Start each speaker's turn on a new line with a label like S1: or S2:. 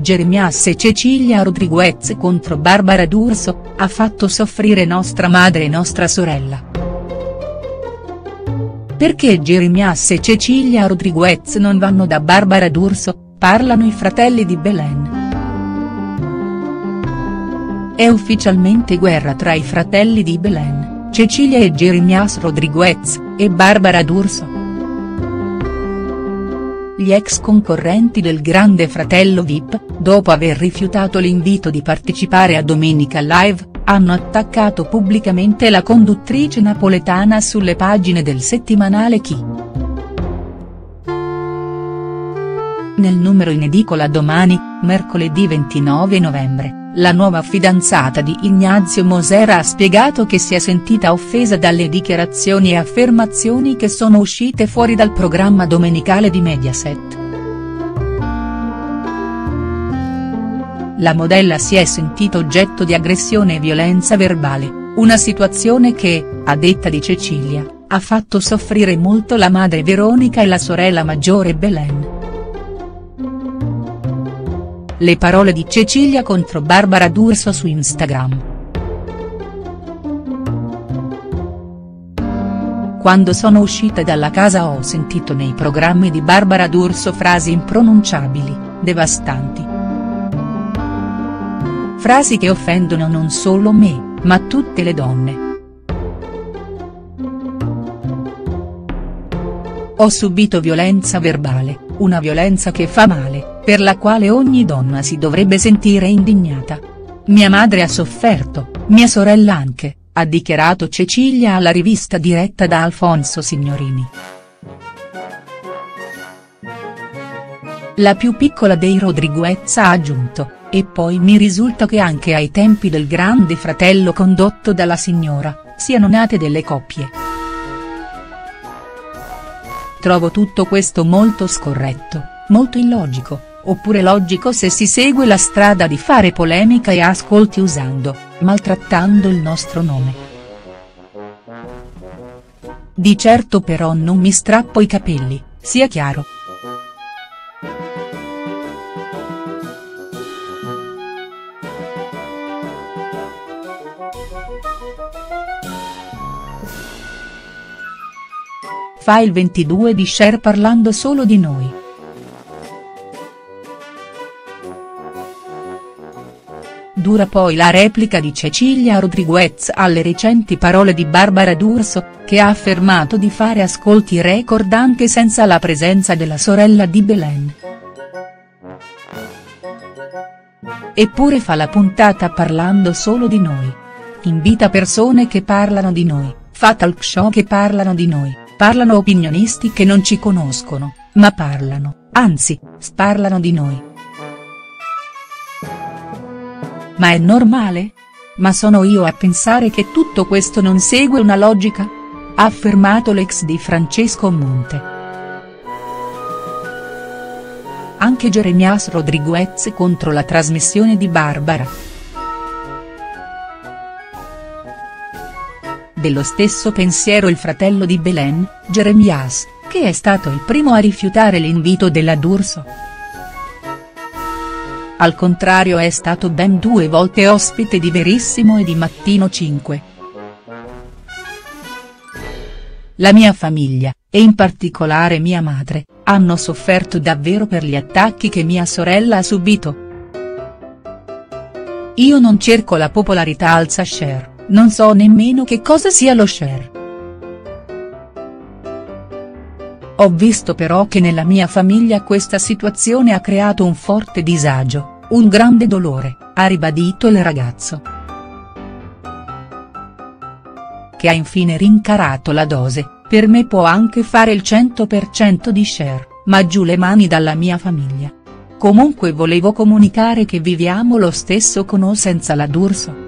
S1: Jeremias e Cecilia Rodriguez contro Barbara D'Urso, ha fatto soffrire nostra madre e nostra sorella. Perché Jeremias e Cecilia Rodriguez non vanno da Barbara D'Urso, parlano i fratelli di Belen. È ufficialmente guerra tra i fratelli di Belen, Cecilia e Jeremias Rodriguez, e Barbara D'Urso. Gli ex concorrenti del Grande Fratello VIP, dopo aver rifiutato l'invito di partecipare a Domenica Live, hanno attaccato pubblicamente la conduttrice napoletana sulle pagine del settimanale Chi. Nel numero in edicola domani, mercoledì 29 novembre, la nuova fidanzata di Ignazio Moser ha spiegato che si è sentita offesa dalle dichiarazioni e affermazioni che sono uscite fuori dal programma domenicale di Mediaset. La modella si è sentita oggetto di aggressione e violenza verbale, una situazione che, a detta di Cecilia, ha fatto soffrire molto la madre Veronica e la sorella maggiore Belen. Le parole di Cecilia contro Barbara D'Urso su Instagram. Quando sono uscita dalla casa ho sentito nei programmi di Barbara D'Urso frasi impronunciabili, devastanti. Frasi che offendono non solo me, ma tutte le donne. Ho subito violenza verbale, una violenza che fa male, per la quale ogni donna si dovrebbe sentire indignata. Mia madre ha sofferto, mia sorella anche, ha dichiarato Cecilia alla rivista diretta da Alfonso Signorini. La più piccola dei Rodriguez ha aggiunto, e poi mi risulta che anche ai tempi del Grande Fratello condotto dalla signora, siano nate delle coppie. Trovo tutto questo molto scorretto, molto illogico, oppure logico se si segue la strada di fare polemica e ascolti usando, maltrattando il nostro nome. Di certo però non mi strappo i capelli, sia chiaro. Fa il 22 di Cher parlando solo di noi. Dura poi la replica di Cecilia Rodriguez alle recenti parole di Barbara D'Urso, che ha affermato di fare ascolti record anche senza la presenza della sorella di Belen. Eppure fa la puntata parlando solo di noi. Invita persone che parlano di noi, fa talk show che parlano di noi. Parlano opinionisti che non ci conoscono, ma parlano, anzi, sparlano di noi. Ma è normale? Ma sono io a pensare che tutto questo non segue una logica? Ha affermato l'ex di Francesco Monte. Anche Jeremias Rodriguez contro la trasmissione di Barbara. Dello stesso pensiero il fratello di Belen, Jeremias, che è stato il primo a rifiutare l'invito della D'Urso. Al contrario è stato ben 2 volte ospite di Verissimo e di Mattino 5. La mia famiglia, e in particolare mia madre, hanno sofferto davvero per gli attacchi che mia sorella ha subito. Io non cerco la popolarità alza Cher. Non so nemmeno che cosa sia lo share. Ho visto però che nella mia famiglia questa situazione ha creato un forte disagio, un grande dolore, ha ribadito il ragazzo. Che ha infine rincarato la dose, per me può anche fare il 100% di share, ma giù le mani dalla mia famiglia. Comunque volevo comunicare che viviamo lo stesso con o senza la D'Urso.